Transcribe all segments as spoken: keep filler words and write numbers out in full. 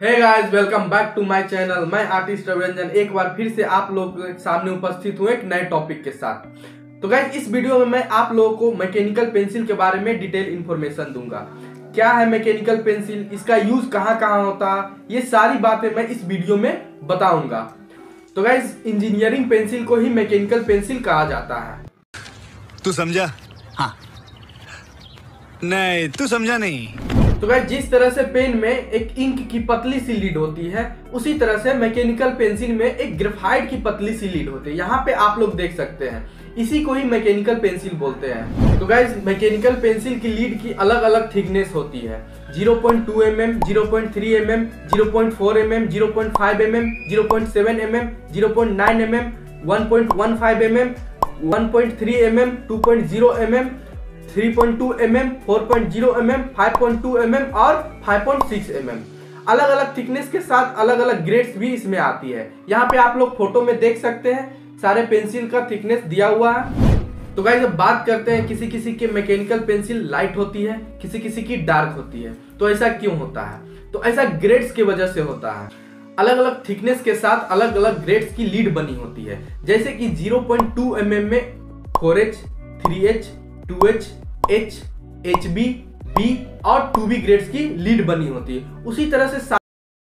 Hey guys, welcome back to my channel. मैं artist Raviranjan एक बार फिर से आप लोगों के सामने उपस्थित हूँ एक नए टॉपिक के साथ। तो गाइस, इस वीडियो में मैं आप लोगों को मैकेनिकल पेंसिल के बारे में डिटेल इन्फॉर्मेशन दूंगा। क्या है मैकेनिकल पेंसिल, इसका यूज कहाँ कहाँ होता है, ये सारी बातें मैं इस वीडियो में बताऊंगा। तो गाइस, इंजीनियरिंग पेंसिल को ही मैकेनिकल पेंसिल कहा जाता है। तू समझा? हाँ। नहीं, तू समझा नहीं। तो गाइस, जिस तरह से पेन में एक इंक की पतली सी लीड होती है, उसी तरह से मैकेनिकल पेंसिल में एक ग्रेफाइट की पतली सी लीड होती है। यहाँ पे आप लोग देख सकते हैं, इसी को ही मैकेनिकल पेंसिल बोलते हैं। तो गाइस, मैकेनिकल पेंसिल की लीड की अलग अलग थिकनेस होती है। Zero point two M M, zero point three M M, zero point four M M, zero point five M M, zero point seven M M, zero point nine M M, one point one five M M, one point three M M, two point zero M M, three point two M M, four point zero M M, five point two M M और five point six M M. अलग अलग thickness के साथ अलग अलग grades भी इसमें आती है। यहाँ पे आप लोग फोटो में देख सकते हैं, सारे पेंसिल का थिकनेस दिया हुआ है। तो गाइस, अब बात करते हैं, किसी किसी के मैकेनिकल पेंसिल लाइट होती है, किसी किसी की डार्क होती है। तो ऐसा क्यों होता है? तो ऐसा ग्रेड्स की वजह से होता है। अलग अलग थिकनेस के साथ अलग अलग ग्रेड्स की लीड बनी होती है। जैसे कि zero point two M M में four H, three H, two H, H, H B, B और टू बी ग्रेड्स की लीड बनी होती है। उसी तरह से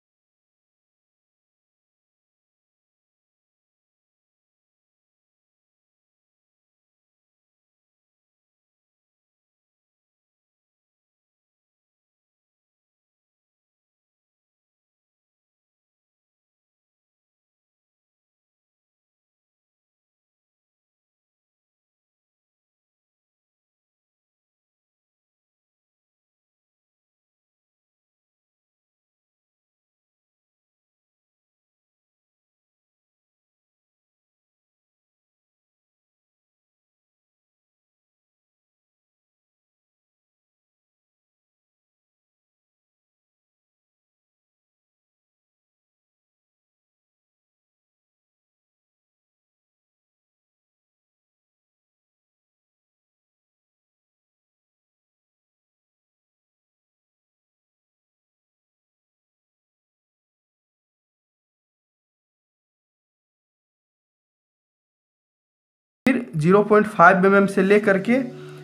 फिर zero point five M M से लेकर के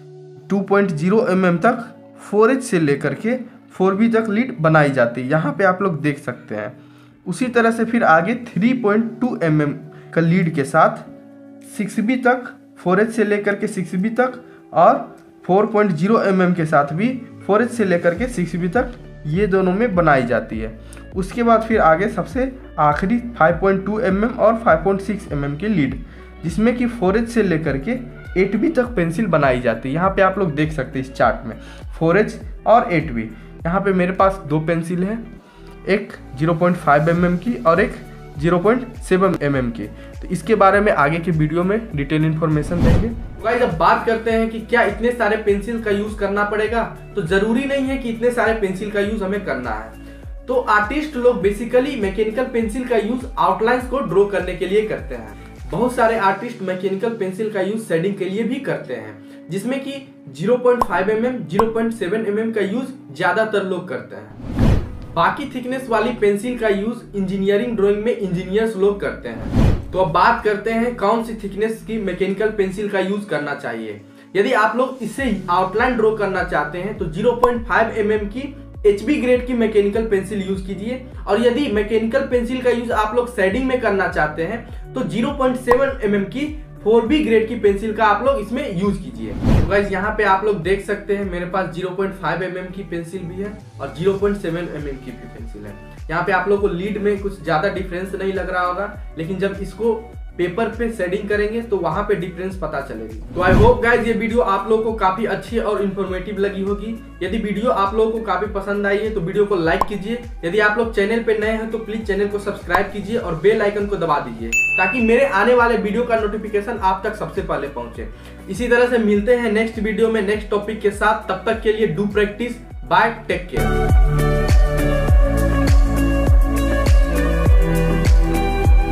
two point zero M M तक फोर एच से लेकर के फोर बी तक लीड बनाई जाती है। यहाँ पे आप लोग देख सकते हैं। उसी तरह से फिर आगे three point two M M का लीड के साथ सिक्स बी तक, फोर एच से लेकर के सिक्स बी तक और four point zero M M के साथ भी फोर एच से लेकर के सिक्स बी तक ये दोनों में बनाई जाती है। उसके बाद फिर आगे सबसे आखिरी five point two M M और five point six M M की लीड, जिसमें कि फोर एच से लेकर के एट बी तक पेंसिल बनाई जाती है। यहाँ पे आप लोग देख सकते हैं इस चार्ट में फोर एच और एट बी। यहाँ पे मेरे पास दो पेंसिल है, एक zero point five M M की और एक zero point seven M M की। तो इसके बारे में आगे के वीडियो में डिटेल इन्फॉर्मेशन देंगे। गाइस, अब बात करते हैं कि क्या इतने सारे पेंसिल का यूज करना पड़ेगा। तो जरूरी नहीं है कि इतने सारे पेंसिल का यूज हमें करना है। तो आर्टिस्ट लोग बेसिकली मैकेनिकल पेंसिल का यूज आउटलाइंस को ड्रॉ करने के लिए करते हैं। बहुत सारे आर्टिस्ट मैकेनिकल पेंसिल का यूज शेडिंग के लिए भी करते हैं, जिसमें कि zero point five M M, zero point seven M M का यूज ज्यादातर लोग करते हैं। बाकी थिकनेस वाली पेंसिल का यूज इंजीनियरिंग ड्राइंग में इंजीनियर्स लोग करते हैं। तो अब बात करते हैं कौन सी थिकनेस की मैकेनिकल पेंसिल का यूज करना चाहिए। यदि आप लोग इससे आउटलाइन ड्रॉ करना चाहते हैं तो zero point five M M की एच बी ग्रेड की मैकेनिकल पेंसिल यूज कीजिए। और यदि मैकेनिकल पेंसिल का यूज आप लोग शेडिंग में करना चाहते हैं तो zero point seven M M की फोर बी ग्रेड की पेंसिल का आप लोग इसमें यूज कीजिए। तो गाइस, यहाँ पे आप लोग देख सकते हैं, मेरे पास zero point five M M की पेंसिल भी है और zero point seven M M की भी पेंसिल है। यहाँ पे आप लोग को लीड में कुछ ज्यादा डिफरेंस नहीं लग रहा होगा, लेकिन जब इसको पेपर पे शेडिंग करेंगे तो वहां पे डिफरेंस पता चलेगी। तो आई होप गाइस, ये वीडियो आप लोगों को काफी अच्छी और इन्फॉर्मेटिव लगी होगी। यदि वीडियो आप लोगों को काफी पसंद आई है तो वीडियो को लाइक कीजिए। यदि आप लोग चैनल पे नए हैं तो प्लीज चैनल को सब्सक्राइब कीजिए और बेल आइकन को दबा दीजिए, ताकि मेरे आने वाले वीडियो का नोटिफिकेशन आप तक सबसे पहले पहुंचे। इसी तरह से मिलते हैं नेक्स्ट वीडियो में नेक्स्ट टॉपिक के साथ। तब तक के लिए do practice. Bye, take care.